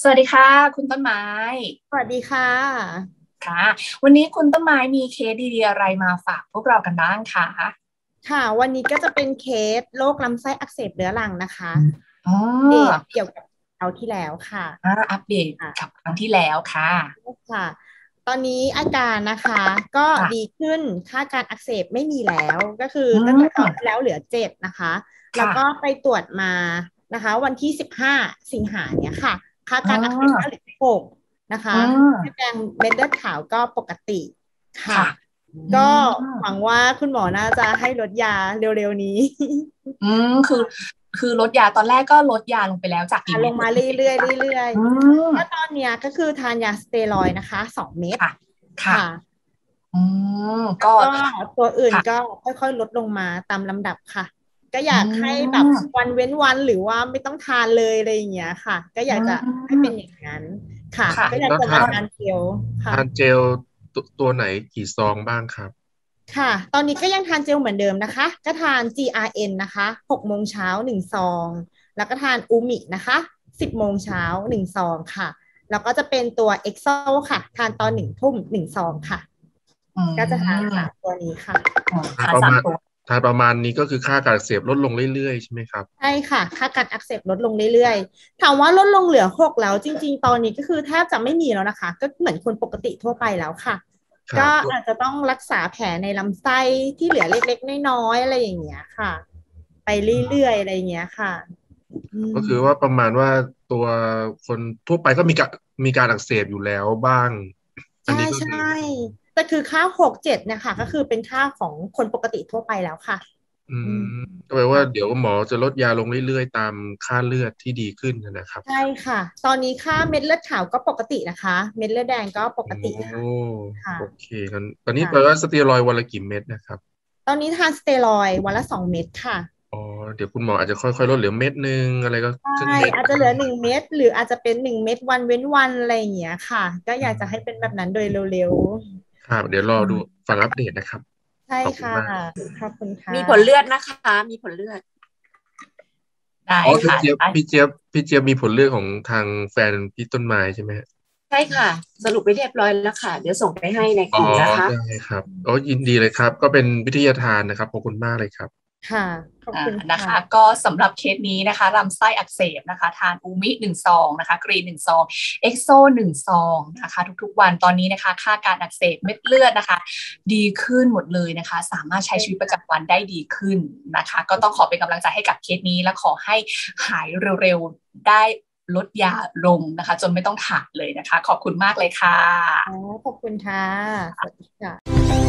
สวัสดีค่ะคุณต้นไม้สวัสดีค่ะค่ะวันนี้คุณต้นไม้มีเคสดีๆอะไรมาฝากพวกเรากันบ้างคะค่ะวันนี้ก็จะเป็นเคสโรคลำไส้อักเสบเรื้อรังนะคะอ๋อเดตเกี่ยวกับเอาที่แล้วค่ะอัปเดตค่ะกับครั้งที่แล้วค่ะค่ะตอนนี้อาการนะคะก็ดีค่ะขึ้นค่าการอักเสบไม่มีแล้วก็คืออืตั้งแต่ตอนที่มแล้วเหลือ7นะคะแล้วค่ะก็ไปตรวจมานะคะวันที่15 สิงหาเนี่ยค่ะค่าอ๋การอักเสบก็อเหลือ6นะคะอืแสดมงเม็ดเลือดขาวก็ปกติค่ะค่ะอืก็มหวังว่าคุณหมอน่าจะให้ลดยาเร็วๆนี้อืมคือลดยาตอนแรกก็ลดยาลงไปแล้วจากกี่เม็ดลงมาเรื่อยๆเรื่อยอืๆมถ้าตอนเนี้ยก็คือทานยาสเตียรอยด์นะคะ2 เม็ดค่ะค่ะค่ะอืมก็แล้วก็ตัวอื่นค่ะก็ค่อยๆลดลงมาตามลำดับค่ะก็ออืยากให้แบบมวันเว้นวันหรือว่าไม่ต้องทานเลยอะไรอย่างเงี้ยค่ะก็ออืยากจะให้เป็นอมย่างนั้นค่ะค่ะก็อยากแล้วจะมาทานเจลค่ะทานเจลตัวไหนกี่ซองบ้างครับค่ะ ตอนนี้ก็ยังทานเจลเหมือนเดิมนะคะ ก็ทาน GRN นะคะ6 โมงเช้า1 ซอง แล้วก็ทานอูมินะคะ10 โมงเช้า1 ซองค่ะ แล้วก็จะเป็นตัว EXO ค่ะ ทานตอน1 ทุ่ม1 ซองค่ะอืก็จะทานสามมตัวนี้ค่ะทานประมาณทานสามตัวทานประมาณนี้ก็คือค่าการอักเสบลดลงเรื่อยๆใช่ไหมครับใช่ค่ะค่าการอักเสบลดลงเรื่อยๆถามว่าลดลงเหลือ6แล้วจริงๆตอนนี้ก็คือแทบจะไม่มีแล้วนะคะก็เหมือนคนปกติทั่วไปแล้วค่ะก็ครับอาจจะต้องรักษาแผลในลำไส้ที่เหลือเล็กๆน้อยๆอะไรอย่างเงี้ยค่ะไปเรื่อยๆอะไรอย่างเงี้ยค่ะอืก็มคือว่าประมาณว่าตัวคนทั่วไปก็มีการอักเสบอยู่แล้วบ้างอันใช่ใช่นี้ก็คือแต่คือค่า6 7เนี่ยค่ะก็คือเป็นค่าของคนปกติทั่วไปแล้วค่ะอือืมมก็แปลว่าค่ะเดี๋ยวหมอจะลดยาลงเรื่อยๆตามค่าเลือดที่ดีขึ้นนะครับใช่ค่ะ ตอนนี้ค่าเม็ดเลือดขาวก็ปกตินะคะ เม็ดเลือดแดงก็ปโอกติค่ะ้ค่ะโอเคกันตอนนี้แปลว่าค่ะสเตียรอยด์วันละกี่เม็ดนะครับตอนนี้ทานสเตียรอยด์วันละ2 เม็ดค่ะอ๋อเดี๋ยวคุณหมออาจจะค่อยๆลดเหลือเม็ดนึงอะไรก็ใช่ครึ่งเม็ดอาจจะเหลือ1 เม็ดหรืออาจจะเป็น1 เม็ดวันเว้นวันอะไรอย่างเงี้ยค่ะก็ออืยากจะให้เป็นแบบนั้นโดยเร็วครับเดี๋ยวรอดูฟังอัปเดตนะครับๆใช่ขอบคุณค่ะมากขอบคุณค่ะมีผลเลือดนะคะมีผลเลือดได้อ๋อพี่ค่ะเจี๊ยบได้พี่เจี๊ยบมีผลเรื่องของทางแฟนพี่ต้นไม้ใช่ไหมฮะใช่ค่ะสรุปไปเรียบร้อยแล้วค่ะเดี๋ยวส่งไปให้ในอ๋อกลุ่มนะคะได้ครับอ๋อยินดีเลยครับก็เป็นวิทยาทานนะครับขอบคุณมากเลยครับค่ะขอบคุณนะคะค่ะก็สำหรับเคสนี้นะคะลำไส้อักเสบนะคะทานอูมิ1 ซองนะคะกรีน1 ซองเอ็กโซ1 ซองนะคะทุกๆวันตอนนี้นะคะค่าการอักเสบเม็ดเลือดนะคะดีขึ้นหมดเลยนะคะสามารถใช้ชีวิตประจำวันได้ดีขึ้นนะคะก็ต้องขอเป็นกำลังใจให้กับเคสนี้และขอให้หายเร็วๆได้ลดยาลงนะคะจนไม่ต้องถามเลยนะคะขอบคุณมากเลยค่อ๋อะขอบคุณค่ะสวัสดีค่ะ